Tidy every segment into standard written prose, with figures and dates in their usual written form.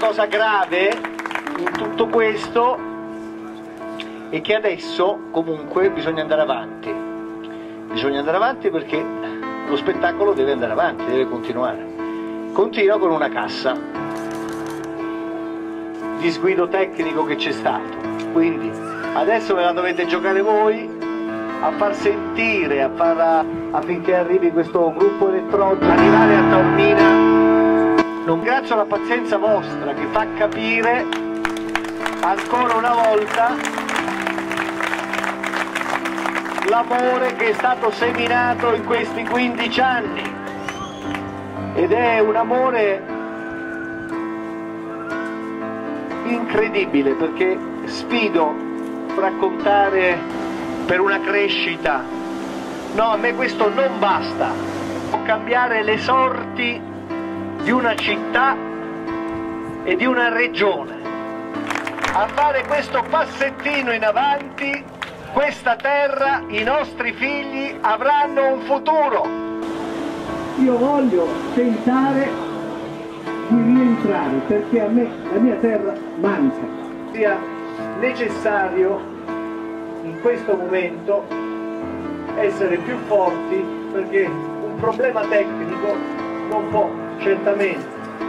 cosa grave in tutto questo è che adesso comunque bisogna andare avanti. Bisogna andare avanti perché lo spettacolo deve andare avanti, deve continuare. Continua con una cassa di sguido tecnico che c'è stato. Quindi adesso ve la dovete giocare voi a far sentire, affinché arrivi questo gruppo elettronico, arrivare a Taormina. Non ringrazio la pazienza vostra che fa capire ancora una volta l'amore che è stato seminato in questi 15 anni, ed è un amore incredibile, perché sfido a raccontare per una crescita. No, a me questo non basta. Può cambiare le sorti di una città e di una regione. A fare questo passettino in avanti, questa terra, i nostri figli avranno un futuro. Io voglio tentare di rientrare, perché a me la mia terra manca. Sia necessario in questo momento essere più forti, perché un problema tecnico non può certamente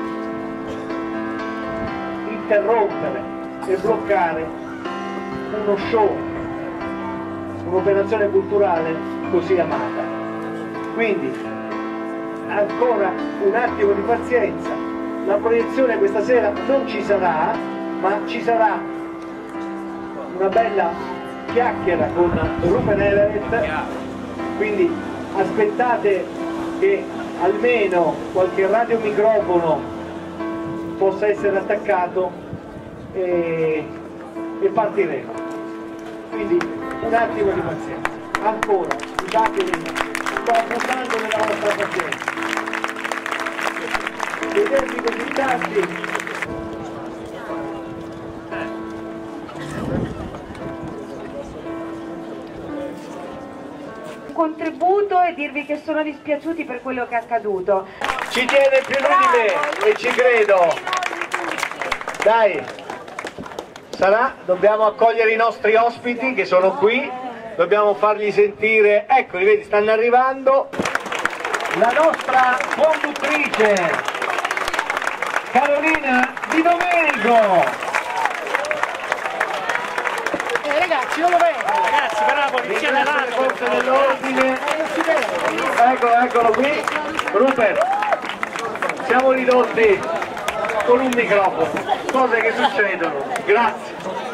interrompere e bloccare uno show, un'operazione culturale così amata. Quindi ancora un attimo di pazienza. La proiezione questa sera non ci sarà, ma ci sarà una bella chiacchiera con Rupert Everett, quindi aspettate che almeno qualche radiomicrofono possa essere attaccato e partiremo. Quindi un attimo di pazienza. Ancora, scusatemi, sto abusando della vostra pazienza. Vedervi così tanti. Contributo e dirvi che sono dispiaciuti per quello che è accaduto. Ci tiene più lui di me e ci credo. Dai, dobbiamo accogliere i nostri ospiti che sono qui, dobbiamo fargli sentire, eccoli, vedi, stanno arrivando. La nostra conduttrice Carolina Di Domenico. Ragazzi, non lo vedo! Ragazzi, però la polizia le forze dell'ordine. Eccolo qui. Rupert, siamo ridotti con un microfono, cose che succedono. Grazie.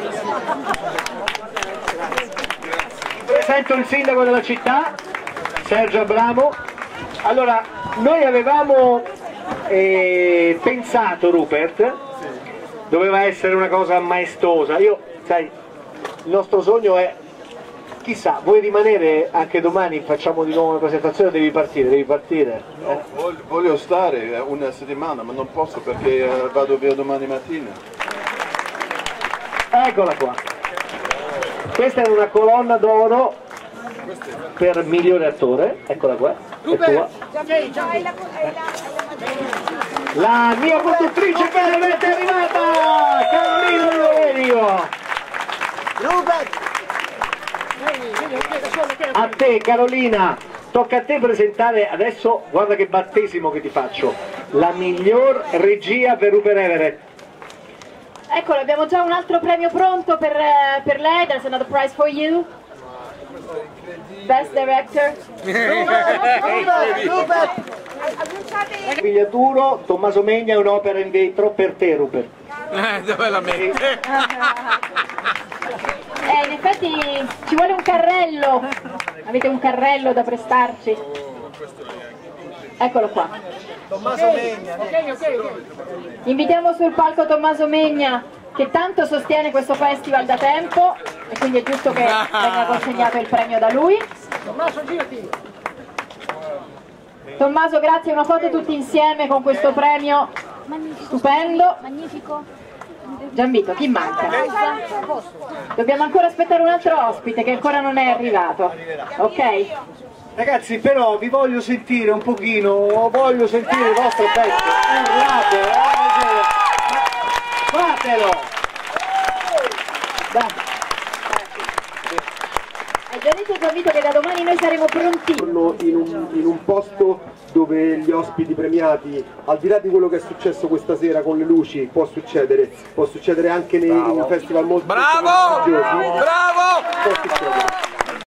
Presento il sindaco della città, Sergio Abramo. Allora, noi avevamo pensato, Rupert, doveva essere una cosa maestosa. Io, sai, il nostro sogno è, chissà, vuoi rimanere anche domani, facciamo di nuovo una presentazione, devi partire? No, voglio stare una settimana, ma non posso perché vado via domani mattina. Eccola qua. Questa è una colonna d'oro per migliore attore, eccola qua, è tua. La mia conduttrice finalmente è arrivata, Carolina Di Domenico. A te Carolina, tocca a te presentare adesso, guarda che battesimo che ti faccio, la miglior regia per Rupert Everett. Eccolo, abbiamo già un altro premio pronto per lei. There's another prize for you. Best Director. Vigliaturo, Tommaso Megna, un'opera in vetro per te, Rupert. Dove la metti? In effetti ci vuole un carrello. Avete un carrello da prestarci? Eccolo qua. Tommaso Megna. Invitiamo sul palco Tommaso Megna, che tanto sostiene questo festival da tempo, e quindi è giusto che venga consegnato il premio da lui. Tommaso, grazie, una foto tutti insieme con questo premio stupendo. Magnifico. Gianvito, chi manca? Dobbiamo ancora aspettare un altro ospite che ancora non è arrivato. Ok? Ragazzi, però vi voglio sentire un pochino, voglio sentire il vostro pezzo. Urlate, convinto che da domani noi saremo pronti. In un posto dove gli ospiti premiati, al di là di quello che è successo questa sera con le luci, può succedere anche nei festival molto prestigiosi. Bravo! Può succedere.